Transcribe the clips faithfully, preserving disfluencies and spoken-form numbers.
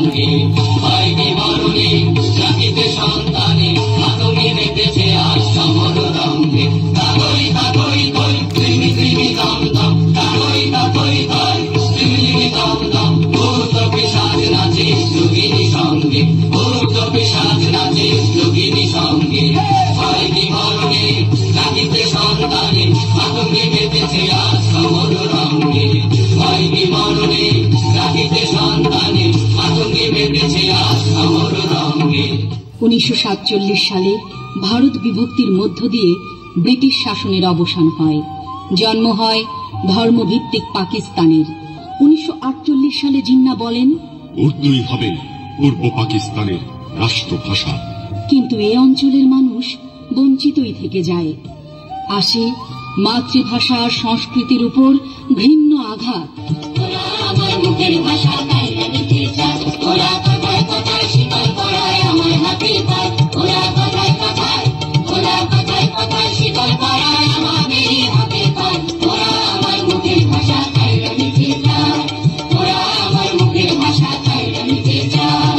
সঙ্গে হয় বিবরণে জাতিতে সন্তানে মাতঙ্গে মেতেছে আজ সমর রঙ্গে তাকই তাকই কই কৃমি কৃমি দম দম তাকই তাকই কই কৃমি দম দম ভূত পিশাচ নাচে যোগিনী সঙ্গে ভূত পিশাচ নাচে যোগিনী সঙ্গে হয় বিবরণে জাতিতে সন্তানে মাতঙ্গে মেতেছে আজ সমর রঙ্গে হয় বিবরণে জাতিতে সন্তানে মাতঙ্গে মেতেছে আজ সমর রঙ্গে। উনিশশো সাতচল্লিশ সালে ভারত বিভক্তির মধ্য দিয়ে ব্রিটিশ শাসনের অবসান হয়, জন্ম হয় ধর্মভিত্তিক পাকিস্তানের। উনিশশো আটচল্লিশ সালে জিন্না বলেন, উর্দুই হবে পূর্ব পাকিস্তানের রাষ্ট্রভাষা। কিন্তু এ অঞ্চলের মানুষ বঞ্চিতই থেকে যায়। আসে মাতৃভাষা আর সংস্কৃতির উপর ঘৃণ্য আঘাত। আমার মুখের ভাষা কাইরা নিতে চায়, ওরা কথায় কথায় শিকল পরায় আমার হাতে পায়, ওরা কথায় কথায় ওরা কথায় কথায় শিকল পরায় আমাদের হাতে পায়, ওরা আমার মুখের ভাষা কাইরা নিতে চায়, ওরা আমার মুখের ভাষা কাইরা নিতে চায়।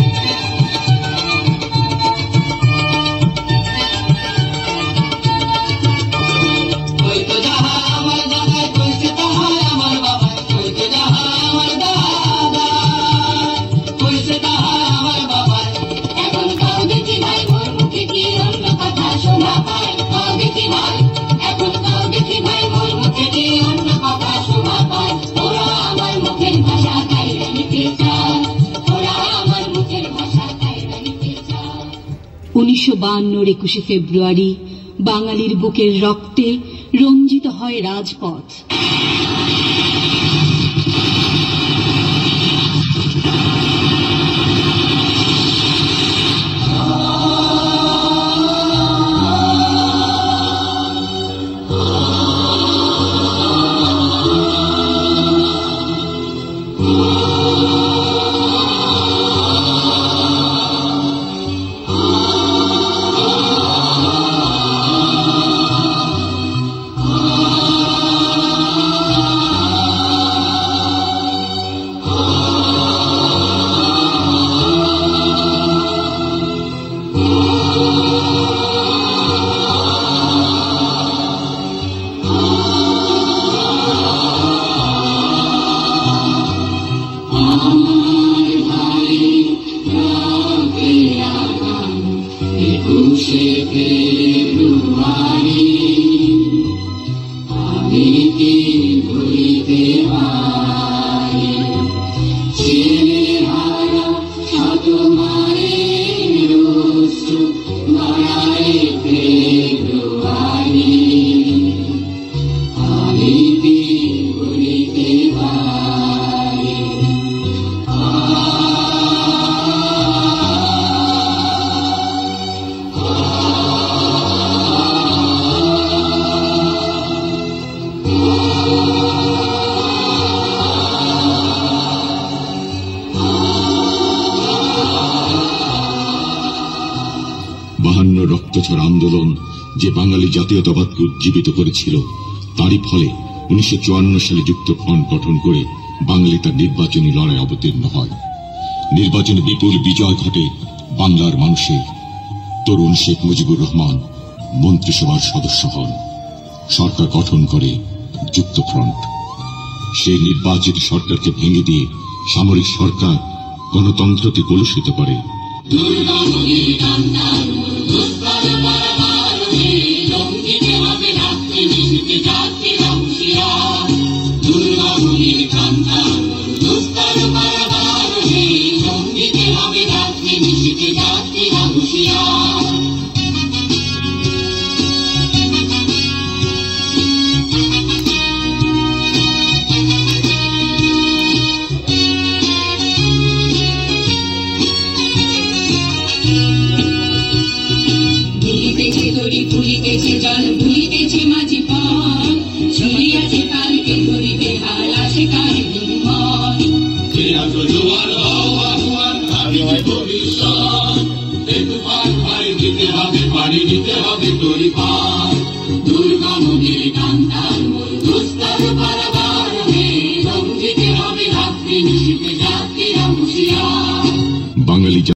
ওই তো যাহা আমার দাদায় কইছে তাহাই আমার বাবাই, ওই তো যাহা আমার দাদা কইছে তাহাই আমার বাবাই। এখন কাউ দেখি ভাই মোর মুখে কি অন্য কথা শোভা পায়, কাউ দেখি ভাই এখন কাউ দেখি ভাই মোর মুখে কি অন্য কথা শোভা পায়, ওরা আমার মুখের ভাষা কাইরা নিতে চায়, ওরা আমার মুখের ভাষা কাইরা নিতে চায়। উনিশশো বায়ান্নর একুশে ফেব্রুয়ারি বাঙালির বুকের রক্তে রঞ্জিত হয় রাজপথ। বাহান্ন রক্তঝরা আন্দোলন যে বাঙালি জাতীয়তাবাদকে উজ্জীবিত করেছিল, তারই ফলে উনিশশো চুয়ান্ন সালে যুক্তফ্রন্ট গঠন করে বাঙালি তার নির্বাচনী লড়াই অবতীর্ণ হয়। নির্বাচনে বিপুল বিজয় ঘটে বাংলার মানুষের। তরুণ শেখ মুজিবুর রহমান মন্ত্রিসভার সদস্য হন। সরকার গঠন করে যুক্তফ্রন্ট। সেই নির্বাচিত সরকারকে ভেঙে দিয়ে সামরিক সরকার গণতন্ত্রকে কলুষিত করে। ভুলিতেছে জল ভুলিতেছে মাঝি পথ, ছড়িয়াছে কালকে ধরিতে হাল আসে কারে দুর্মত। জোয়ার হওয়া হুয়ার ভাবি ভবিষ্যৎ, তুফান ভাই দিতে হবে পানি দিতে হবে তরি পার। দুর্গা মুগির কান্তার মূল দুস্তর বারবার হে, রঙ্গিতে হবে রাত্রি নিশীতে যাত্রীরা হুঁশিয়ার। বাঙালি